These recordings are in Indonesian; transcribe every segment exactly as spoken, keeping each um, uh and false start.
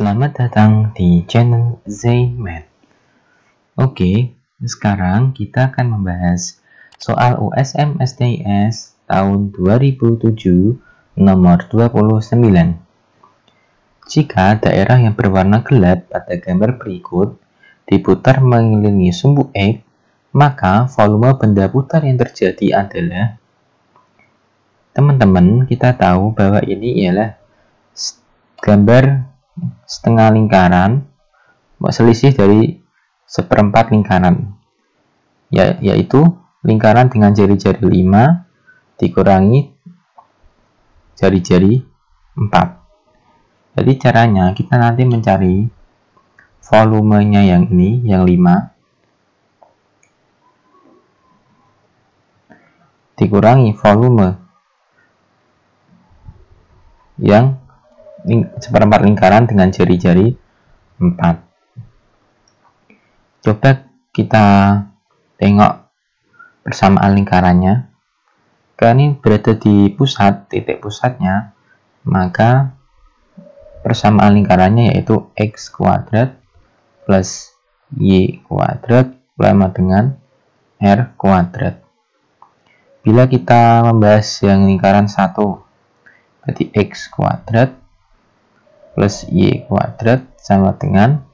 Selamat datang di channel Zaymath. Oke, sekarang kita akan membahas soal U S M S T I S tahun dua ribu tujuh nomor dua puluh sembilan. Jika daerah yang berwarna gelap pada gambar berikut diputar mengelilingi sumbu X, maka volume benda putar yang terjadi adalah, teman-teman, kita tahu bahwa ini ialah gambar setengah lingkaran, selisih dari seperempat lingkaran, ya, yaitu lingkaran dengan jari-jari lima dikurangi jari-jari empat. Jadi caranya kita nanti mencari volumenya yang ini, yang lima, dikurangi volume yang seperempat lingkaran dengan jari-jari empat. Coba kita tengok persamaan lingkarannya. Karena ini berada di pusat, titik pusatnya, maka persamaan lingkarannya yaitu X kuadrat plus Y kuadrat sama dengan R kuadrat. Bila kita membahas yang lingkaran satu, berarti X kuadrat plus Y kuadrat sama dengan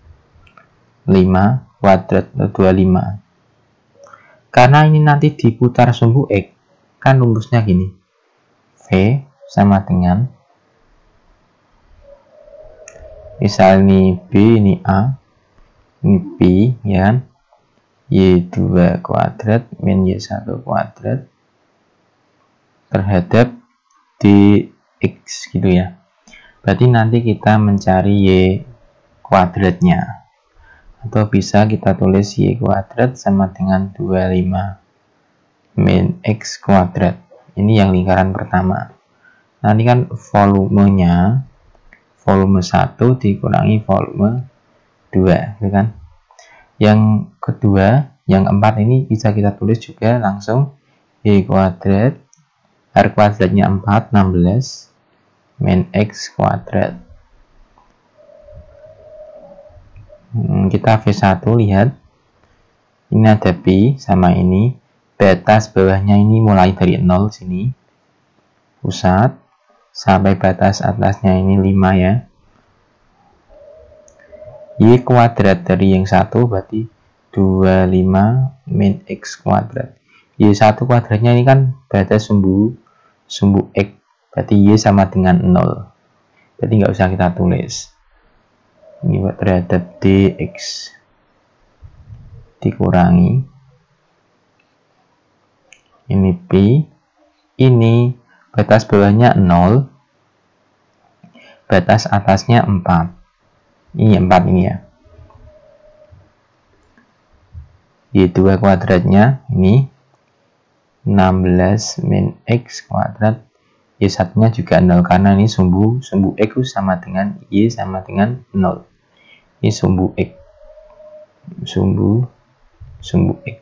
lima kuadrat atau dua puluh lima. Karena ini nanti diputar sumbu X, kan rumusnya gini, V sama dengan, misal ini B, ini A, ini B, ya kan, Y dua kuadrat min Y satu kuadrat terhadap dx gitu ya. Berarti nanti kita mencari Y kuadratnya, atau bisa kita tulis Y kuadrat sama dengan dua puluh lima min X kuadrat. Ini yang lingkaran pertama. Nanti kan volumenya, volume satu dikurangi volume dua, gitu kan. Yang kedua, yang empat ini bisa kita tulis juga langsung Y kuadrat, R kuadratnya empat, enam belas, min X kuadrat. Hmm, kita V satu, lihat. Ini ada B sama ini. Batas bawahnya ini mulai dari nol sini. Pusat. Sampai batas atasnya ini lima ya. Y kuadrat dari yang satu berarti dua puluh lima min X kuadrat. Y satu kuadratnya ini kan batas sumbu sumbu X. Berarti Y sama dengan nol. Jadi nggak usah kita tulis. Ini terhadap dx dikurangi. Ini B. Ini batas bawahnya nol. Batas atasnya empat. Ini empat ini ya. Y dua kuadratnya ini enam belas min X kuadrat. Y satunya juga nol karena ini sumbu sumbu X sama dengan Y sama dengan nol. Ini sumbu X. Sumbu sumbu X.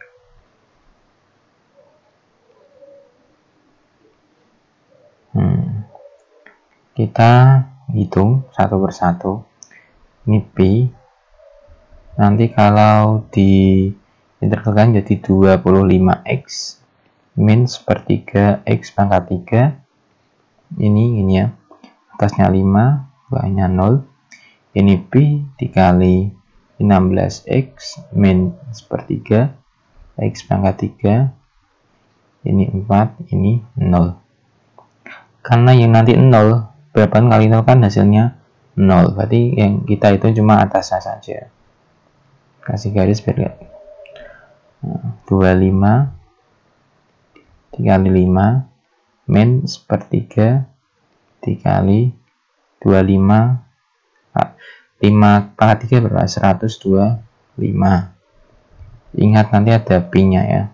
Hmm. Kita hitung satu persatu. Ini B. Nanti kalau di integralkan jadi dua puluh lima X min sepertiga X pangkat tiga. Ini ini ya, atasnya lima, bawahnya nol. Ini B dikali enam belas X min sepertiga X pangkat tiga. Ini empat, ini nol. Karena yang nanti nol, berapa kali nol kan hasilnya nol. Berarti yang kita itu cuma atasnya saja. Kasih garis biar nah, dua puluh lima dikali lima min sepertiga dikali dua puluh lima, lima pangkat tiga berapa? seratus dua puluh lima. Ingat nanti ada P nya ya.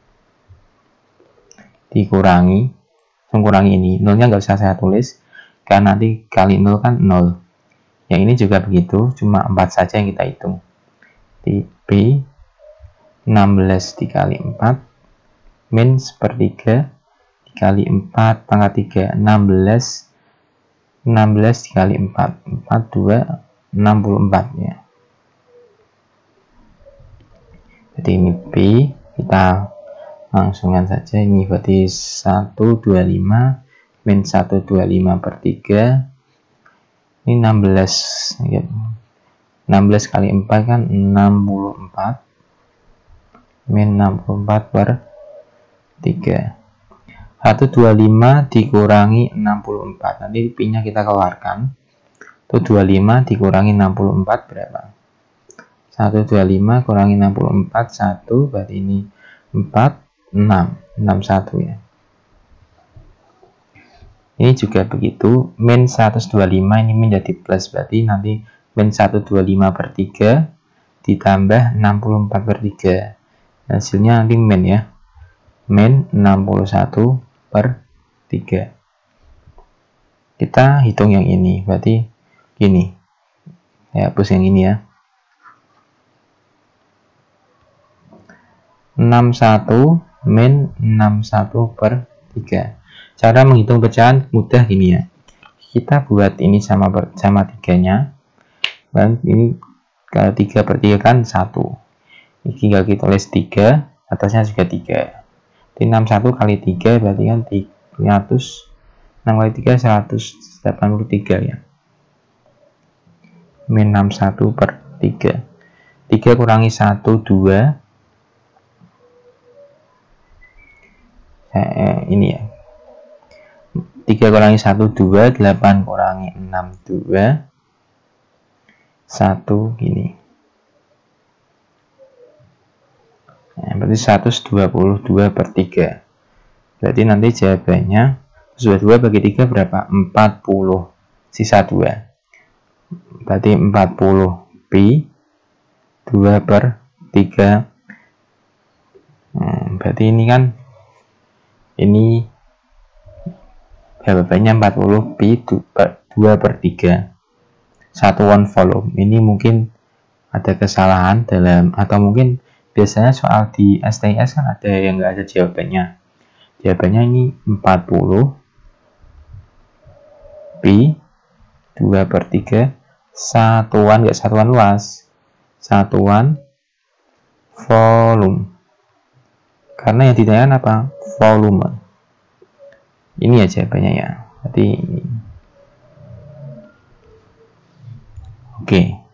Dikurangi, mengurangi ini, nolnya nggak usah saya tulis karena nanti kali nol kan nol. Yang ini juga begitu, cuma empat saja yang kita hitung. Di B enam belas dikali empat min sepertiga dikali empat pangkat tiga, enam belas enam belas dikali empat, empat, dua, enam puluh empat ya. Jadi ini P, kita langsungkan saja, ini berarti seratus dua puluh lima min seratus dua puluh lima per tiga, ini enam belas ya. enam belas kali empat kan enam puluh empat min enam puluh empat per tiga. Seratus dua puluh lima dikurangi enam puluh empat, nanti Pi nya kita keluarkan. Seratus dua puluh lima dikurangi enam puluh empat berapa? Seratus dua puluh lima kurangi enam puluh empat, satu, berarti ini empat, enam, enam puluh satu ya. Ini juga begitu, min seratus dua puluh lima ini menjadi plus, berarti nanti min seratus dua puluh lima per tiga ditambah enam puluh empat per tiga, hasilnya nanti min ya, min enam puluh satu per tiga. Kita hitung yang ini, berarti gini ya, hapus yang ini ya, enam puluh satu min enam puluh satu per tiga. Cara menghitung pecahan mudah gini ya, kita buat ini sama per, sama tiganya, dan ini kalau tiga per tiga kan satu, ini tinggal kita tulis tiga, atasnya juga tiga. Jadi enam puluh satu kali tiga berarti kan tiga ratus, enam kali tiga seratus delapan puluh tiga ya, min enam puluh satu per tiga. tiga kurangi satu, dua, eh, ini ya, tiga kurangi satu, dua, delapan kurangi enam, dua, satu, gini. Nah, berarti seratus dua puluh dua per tiga. Berarti nanti jawabannya seratus dua puluh dua bagi tiga berapa? empat puluh, sisa dua. Berarti empat puluh Pi dua per tiga. Hmm, berarti ini kan ini jawabannya empat puluh Pi dua per tiga satuan volume. Ini mungkin ada kesalahan dalam, atau mungkin biasanya soal di S T I S kan ada yang nggak ada jawabannya. Jawabannya ini empat puluh Pi dua per tiga satuan, nggak satuan luas, satuan volume. Karena yang ditanyakan apa? Volume. Ini ya jawabannya ya. Berarti ini. Oke.